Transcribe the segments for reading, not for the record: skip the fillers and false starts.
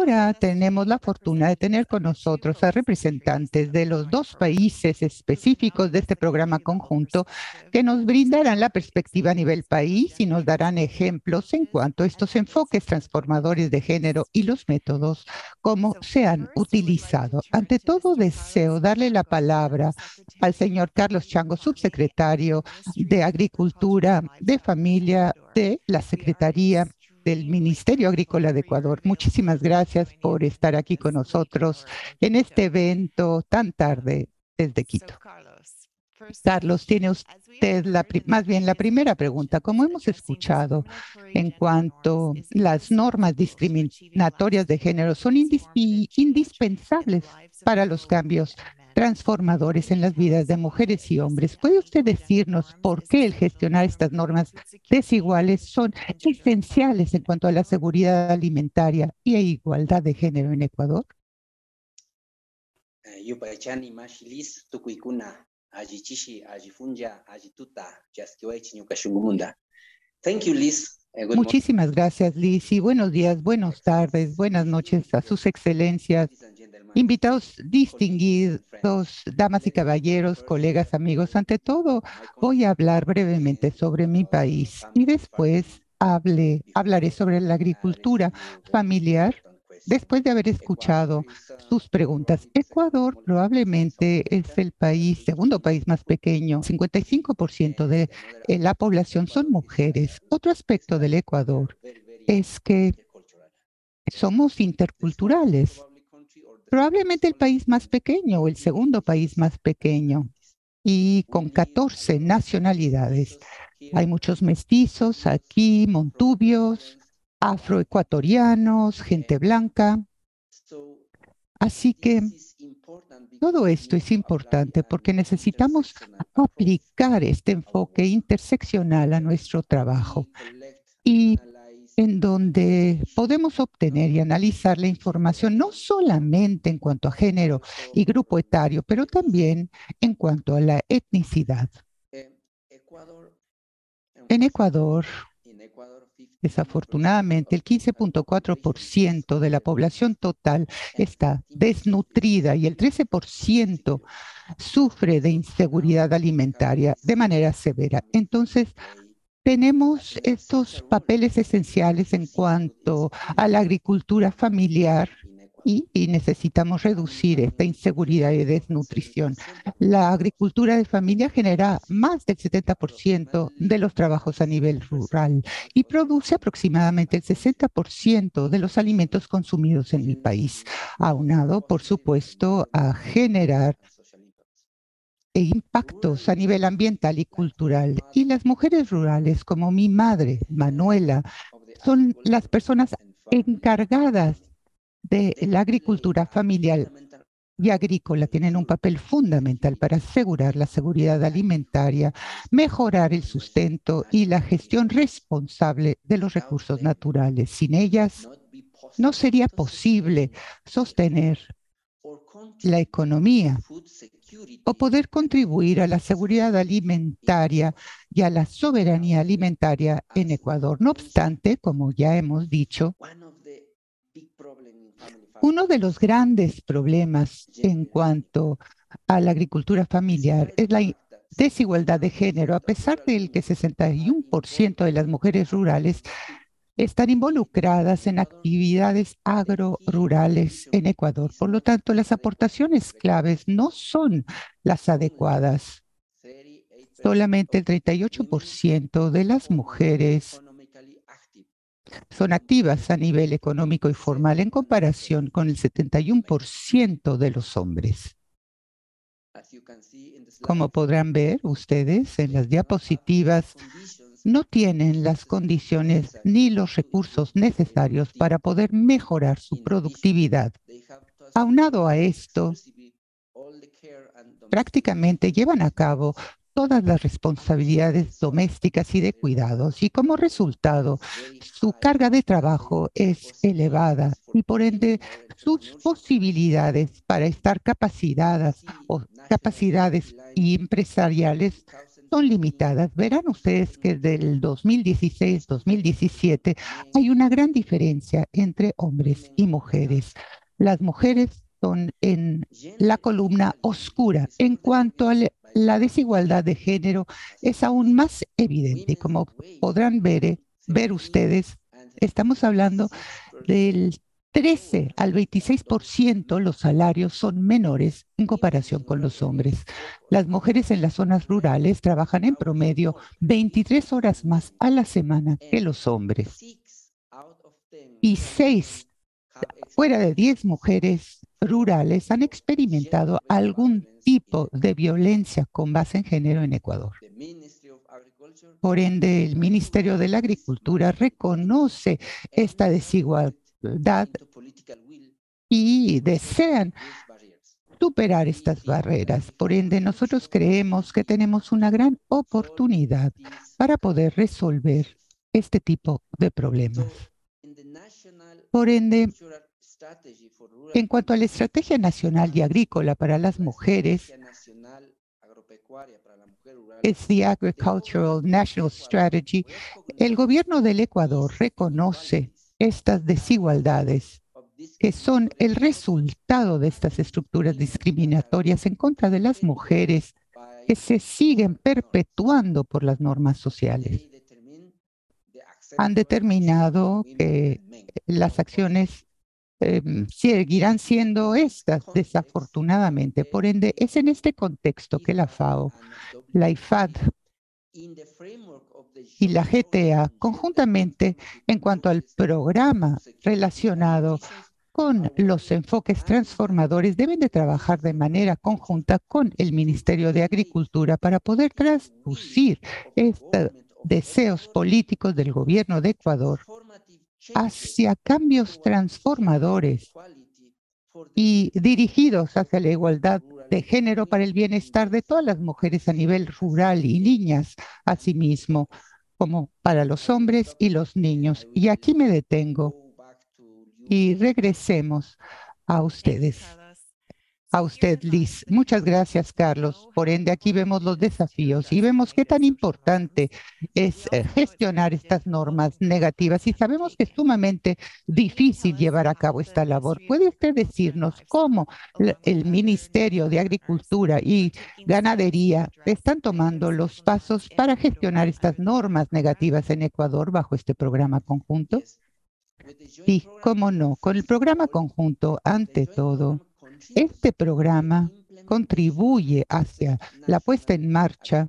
ahora tenemos la fortuna de tener con nosotros a representantes de los dos países específicos de este programa conjunto que nos brindarán la perspectiva a nivel país y nos darán ejemplos en cuanto a estos enfoques transformadores de género y los métodos, cómo se han utilizado. Ante todo, deseo darle la palabra al señor Carlos Chango, subsecretario de Agricultura, de Familia de la Secretaría del Ministerio Agrícola de Ecuador. Muchísimas gracias por estar aquí con nosotros en este evento tan tarde desde Quito. Carlos, tiene usted más bien la primera pregunta. Como hemos escuchado, en cuanto las normas discriminatorias de género son indispensables para los cambios transformadores en las vidas de mujeres y hombres. ¿Puede usted decirnos por qué el gestionar estas normas desiguales son esenciales en cuanto a la seguridad alimentaria y a igualdad de género en Ecuador? Thank you, Liz. Muchísimas gracias, Liz, y buenos días, buenas tardes, buenas noches a sus excelencias, invitados distinguidos, damas y caballeros, colegas, amigos. Ante todo, voy a hablar brevemente sobre mi país y después hablaré sobre la agricultura familiar. Después de haber escuchado sus preguntas, Ecuador probablemente es el segundo país más pequeño. 55% de la población son mujeres. Otro aspecto del Ecuador es que somos interculturales. Probablemente el país más pequeño o el segundo país más pequeño y con 14 nacionalidades. Hay muchos mestizos aquí, montubios, afroecuatorianos, gente blanca. Así que todo esto es importante porque necesitamos aplicar este enfoque interseccional a nuestro trabajo y en donde podemos obtener y analizar la información no solamente en cuanto a género y grupo etario, pero también en cuanto a la etnicidad. En Ecuador, desafortunadamente, el 15.4% de la población total está desnutrida y el 13% sufre de inseguridad alimentaria de manera severa. Entonces, tenemos estos papeles esenciales en cuanto a la agricultura familiar y necesitamos reducir esta inseguridad y desnutrición. La agricultura de familia genera más del 70% de los trabajos a nivel rural y produce aproximadamente el 60% de los alimentos consumidos en el país, aunado, por supuesto, a generar impactos a nivel ambiental y cultural. Y las mujeres rurales, como mi madre, Manuela, son las personas encargadas de la agricultura familiar y agrícola. Tienen un papel fundamental para asegurar la seguridad alimentaria, mejorar el sustento y la gestión responsable de los recursos naturales. Sin ellas, no sería posible sostener la economía o poder contribuir a la seguridad alimentaria y a la soberanía alimentaria en Ecuador. No obstante, como ya hemos dicho, uno de los grandes problemas en cuanto a la agricultura familiar es la desigualdad de género. A pesar del que 61% de las mujeres rurales están involucradas en actividades agrorurales en Ecuador. Por lo tanto, las aportaciones claves no son las adecuadas. Solamente el 38% de las mujeres son activas a nivel económico y formal en comparación con el 71% de los hombres. Como podrán ver ustedes en las diapositivas, no tienen las condiciones ni los recursos necesarios para poder mejorar su productividad. Aunado a esto, prácticamente llevan a cabo todas las responsabilidades domésticas y de cuidados y como resultado su carga de trabajo es elevada y por ende sus posibilidades para estar capacitadas o capacidades empresariales son limitadas. Verán ustedes que del 2016-2017 hay una gran diferencia entre hombres y mujeres. Las mujeres son en la columna oscura. En cuanto a la desigualdad de género, es aún más evidente. Como podrán ver ustedes, estamos hablando del 13 al 26% los salarios son menores en comparación con los hombres. Las mujeres en las zonas rurales trabajan en promedio 23 horas más a la semana que los hombres. Y 6 fuera de 10 mujeres rurales han experimentado algún tipo de violencia con base en género en Ecuador. Por ende, el Ministerio de la Agricultura reconoce esta desigualdad y desean superar estas barreras. Por ende, nosotros creemos que tenemos una gran oportunidad para poder resolver este tipo de problemas. Por ende, en cuanto a la Estrategia Nacional y Agrícola para las Mujeres, es the Agricultural National Strategy, el gobierno del Ecuador reconoce estas desigualdades que son el resultado de estas estructuras discriminatorias en contra de las mujeres que se siguen perpetuando por las normas sociales. Han determinado que las acciones seguirán siendo estas, desafortunadamente. Por ende, es en este contexto que la FAO, la IFAD y la GTA, conjuntamente en cuanto al programa relacionado con los enfoques transformadores, deben de trabajar de manera conjunta con el Ministerio de Agricultura para poder traducir estos deseos políticos del gobierno de Ecuador hacia cambios transformadores y dirigidos hacia la igualdad de género para el bienestar de todas las mujeres a nivel rural y niñas, asimismo, como para los hombres y los niños. Y aquí me detengo y regresemos a ustedes. A usted, Liz. Muchas gracias, Carlos. Por ende, aquí vemos los desafíos y vemos qué tan importante es gestionar estas normas negativas y sabemos que es sumamente difícil llevar a cabo esta labor. ¿Puede usted decirnos cómo el Ministerio de Agricultura y Ganadería están tomando los pasos para gestionar estas normas negativas en Ecuador bajo este programa conjunto? Sí, cómo no. Con el programa conjunto, ante todo, este programa contribuye hacia la puesta en marcha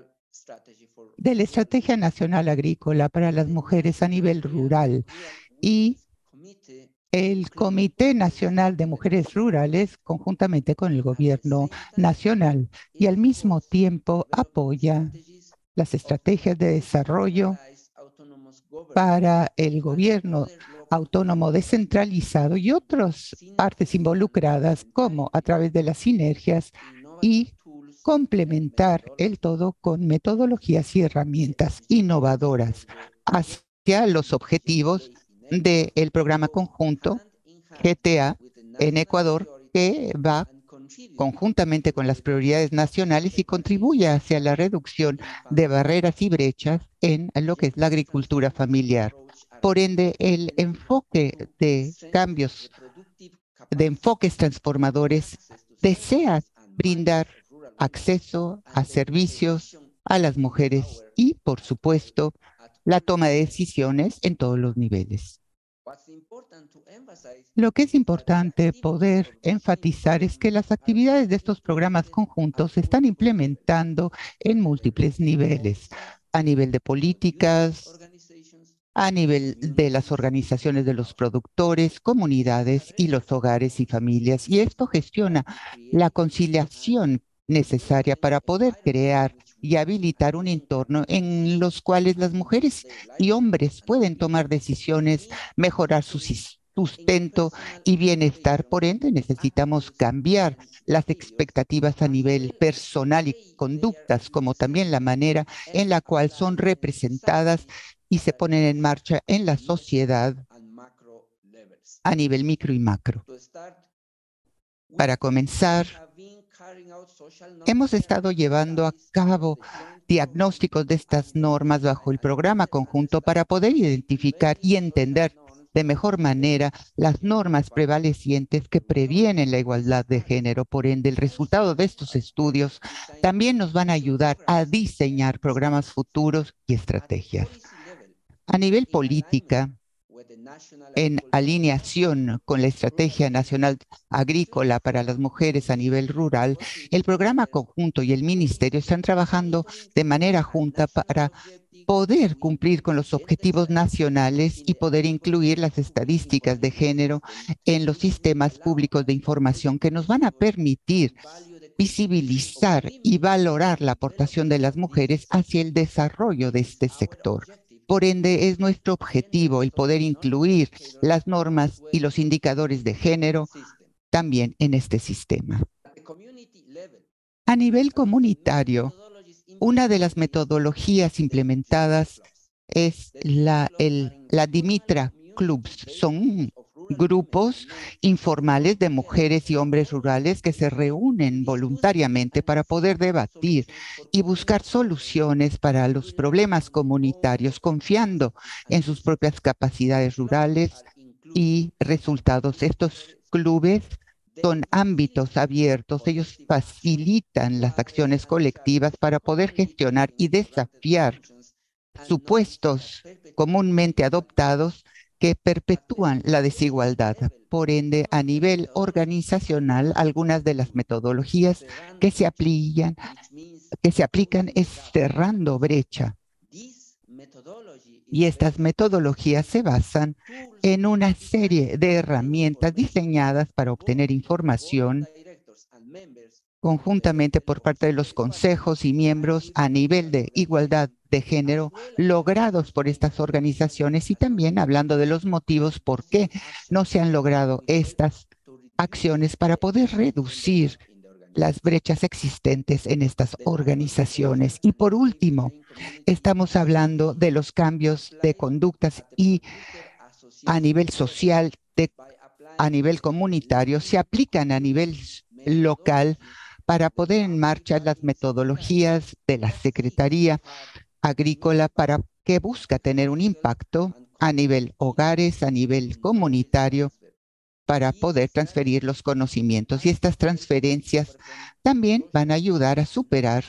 de la Estrategia Nacional Agrícola para las Mujeres a nivel rural y el Comité Nacional de Mujeres Rurales, conjuntamente con el Gobierno Nacional, y al mismo tiempo apoya las estrategias de desarrollo para el gobierno autónomo descentralizado y otras partes involucradas, como a través de las sinergias y complementar el todo con metodologías y herramientas innovadoras hacia los objetivos del programa conjunto GTA en Ecuador, que va conjuntamente con las prioridades nacionales y contribuye hacia la reducción de barreras y brechas en lo que es la agricultura familiar. Por ende, el enfoque de cambios, de enfoques transformadores, desea brindar acceso a servicios a las mujeres y, por supuesto, la toma de decisiones en todos los niveles. Lo que es importante poder enfatizar es que las actividades de estos programas conjuntos se están implementando en múltiples niveles, a nivel de políticas, a nivel de las organizaciones de los productores, comunidades y los hogares y familias. Y esto gestiona la conciliación necesaria para poder crear y habilitar un entorno en los cuales las mujeres y hombres pueden tomar decisiones, mejorar su sustento y bienestar. Por ende, necesitamos cambiar las expectativas a nivel personal y conductas, como también la manera en la cual son representadas y se ponen en marcha en la sociedad a nivel micro y macro. Para comenzar, Hemos estado llevando a cabo diagnósticos de estas normas bajo el programa conjunto para poder identificar y entender de mejor manera las normas prevalecientes que previenen la igualdad de género. Por ende, el resultado de estos estudios también nos van a ayudar a diseñar programas futuros y estrategias. A nivel política, en alineación con la Estrategia Nacional Agrícola para las Mujeres a nivel rural, el programa conjunto y el Ministerio están trabajando de manera junta para poder cumplir con los objetivos nacionales y poder incluir las estadísticas de género en los sistemas públicos de información que nos van a permitir visibilizar y valorar la aportación de las mujeres hacia el desarrollo de este sector. Por ende, es nuestro objetivo el poder incluir las normas y los indicadores de género también en este sistema. A nivel comunitario, una de las metodologías implementadas es la Dimitra Clubs. Son grupos informales de mujeres y hombres rurales que se reúnen voluntariamente para poder debatir y buscar soluciones para los problemas comunitarios, confiando en sus propias capacidades rurales y resultados. Estos clubes son ámbitos abiertos, ellos facilitan las acciones colectivas para poder gestionar y desafiar supuestos comúnmente adoptados que perpetúan la desigualdad. Por ende, a nivel organizacional, algunas de las metodologías que se aplican es cerrando brecha. Y estas metodologías se basan en una serie de herramientas diseñadas para obtener información conjuntamente por parte de los consejos y miembros a nivel de igualdad de género logrados por estas organizaciones y también hablando de los motivos por qué no se han logrado estas acciones para poder reducir las brechas existentes en estas organizaciones. Y por último, estamos hablando de los cambios de conductas y a nivel social, a nivel comunitario, se aplican a nivel local para poner en marcha las metodologías de la Secretaría Agrícola para que busca tener un impacto a nivel hogares, a nivel comunitario, para poder transferir los conocimientos. Y estas transferencias también van a ayudar a superar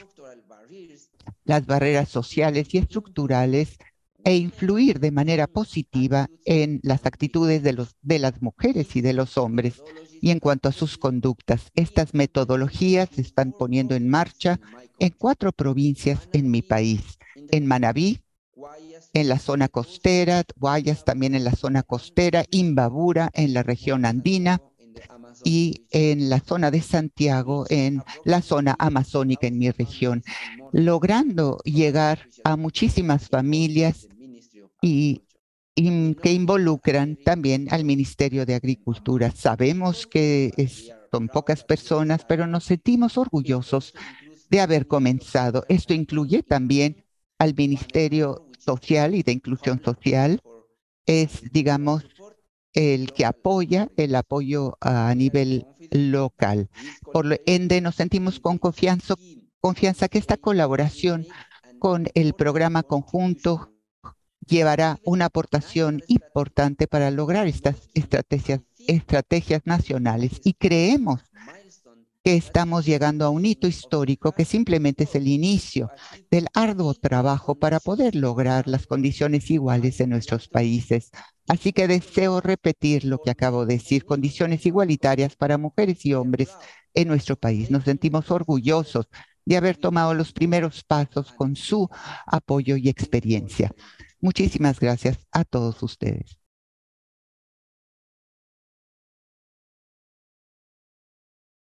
las barreras sociales y estructurales e influir de manera positiva en las actitudes de las mujeres y de los hombres. Y en cuanto a sus conductas, estas metodologías se están poniendo en marcha en 4 provincias en mi país. En Manabí, en la zona costera, Guayas también en la zona costera, Imbabura en la región andina y en la zona de Santiago, en la zona amazónica en mi región, logrando llegar a muchísimas familias y que involucran también al Ministerio de Agricultura. Sabemos que son pocas personas, pero nos sentimos orgullosos de haber comenzado. Esto incluye también al Ministerio Social y de Inclusión Social. Es, digamos, el que apoya el apoyo a nivel local. Por lo ende, nos sentimos con confianza que esta colaboración con el programa conjunto llevará una aportación importante para lograr estas estrategias nacionales. Y creemos que estamos llegando a un hito histórico que simplemente es el inicio del arduo trabajo para poder lograr las condiciones iguales en nuestros países. Así que deseo repetir lo que acabo de decir, condiciones igualitarias para mujeres y hombres en nuestro país. Nos sentimos orgullosos de haber tomado los primeros pasos con su apoyo y experiencia. Muchísimas gracias a todos ustedes.